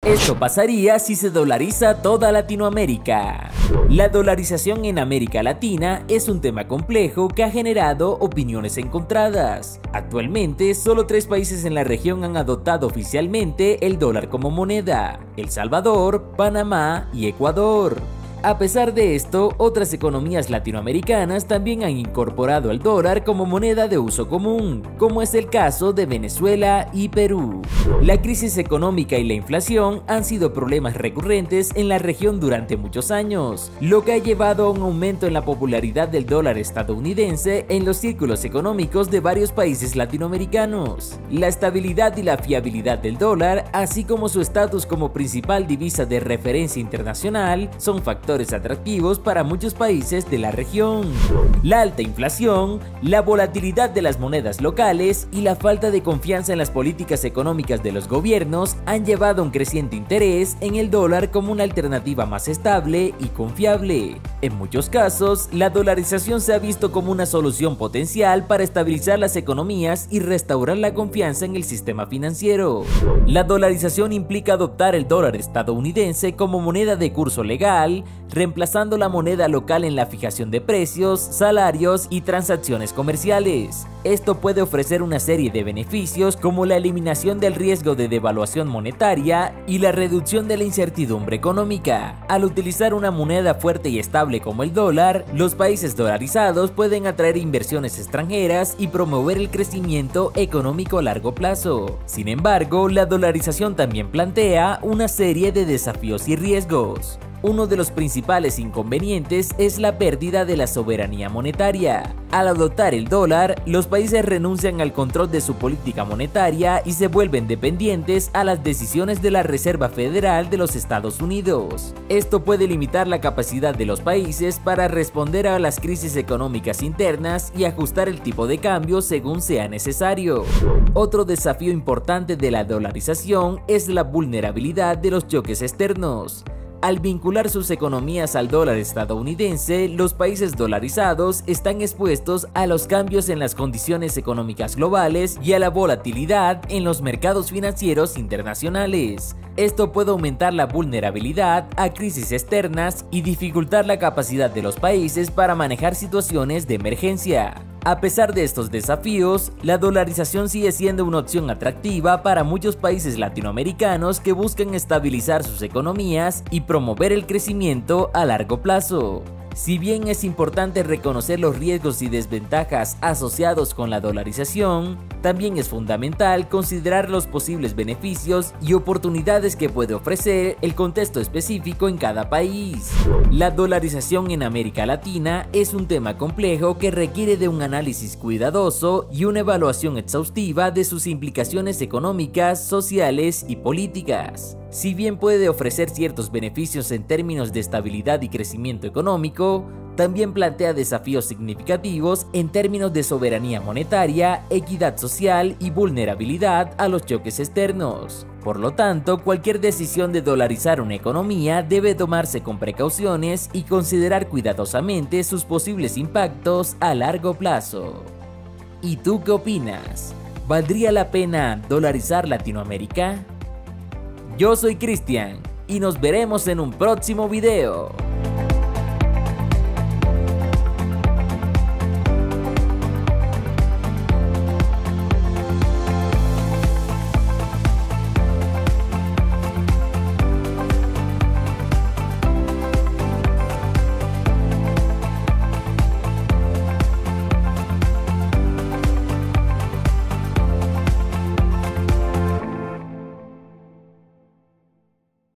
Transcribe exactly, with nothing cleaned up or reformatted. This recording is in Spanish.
Esto pasaría si se dolariza toda Latinoamérica. La dolarización en América Latina es un tema complejo que ha generado opiniones encontradas. Actualmente, solo tres países en la región han adoptado oficialmente el dólar como moneda: El Salvador, Panamá y Ecuador. A pesar de esto, otras economías latinoamericanas también han incorporado el dólar como moneda de uso común, como es el caso de Venezuela y Perú. La crisis económica y la inflación han sido problemas recurrentes en la región durante muchos años, lo que ha llevado a un aumento en la popularidad del dólar estadounidense en los círculos económicos de varios países latinoamericanos. La estabilidad y la fiabilidad del dólar, así como su estatus como principal divisa de referencia internacional, son factores atractivos para muchos países de la región. La alta inflación, la volatilidad de las monedas locales y la falta de confianza en las políticas económicas de los gobiernos han llevado a un creciente interés en el dólar como una alternativa más estable y confiable. En muchos casos, la dolarización se ha visto como una solución potencial para estabilizar las economías y restaurar la confianza en el sistema financiero. La dolarización implica adoptar el dólar estadounidense como moneda de curso legal, reemplazando la moneda local en la fijación de precios, salarios y transacciones comerciales. Esto puede ofrecer una serie de beneficios como la eliminación del riesgo de devaluación monetaria y la reducción de la incertidumbre económica. Al utilizar una moneda fuerte y estable como el dólar, los países dolarizados pueden atraer inversiones extranjeras y promover el crecimiento económico a largo plazo. Sin embargo, la dolarización también plantea una serie de desafíos y riesgos. Uno de los principales inconvenientes es la pérdida de la soberanía monetaria. Al adoptar el dólar, los países renuncian al control de su política monetaria y se vuelven dependientes a las decisiones de la Reserva Federal de los Estados Unidos. Esto puede limitar la capacidad de los países para responder a las crisis económicas internas y ajustar el tipo de cambio según sea necesario. Otro desafío importante de la dolarización es la vulnerabilidad de los choques externos. Al vincular sus economías al dólar estadounidense, los países dolarizados están expuestos a los cambios en las condiciones económicas globales y a la volatilidad en los mercados financieros internacionales. Esto puede aumentar la vulnerabilidad a crisis externas y dificultar la capacidad de los países para manejar situaciones de emergencia. A pesar de estos desafíos, la dolarización sigue siendo una opción atractiva para muchos países latinoamericanos que buscan estabilizar sus economías y promover el crecimiento a largo plazo. Si bien es importante reconocer los riesgos y desventajas asociados con la dolarización, también es fundamental considerar los posibles beneficios y oportunidades que puede ofrecer el contexto específico en cada país. La dolarización en América Latina es un tema complejo que requiere de un análisis cuidadoso y una evaluación exhaustiva de sus implicaciones económicas, sociales y políticas. Si bien puede ofrecer ciertos beneficios en términos de estabilidad y crecimiento económico, también plantea desafíos significativos en términos de soberanía monetaria, equidad social y vulnerabilidad a los choques externos. Por lo tanto, cualquier decisión de dolarizar una economía debe tomarse con precauciones y considerar cuidadosamente sus posibles impactos a largo plazo. ¿Y tú qué opinas? ¿Valdría la pena dolarizar Latinoamérica? Yo soy Cristian y nos veremos en un próximo video.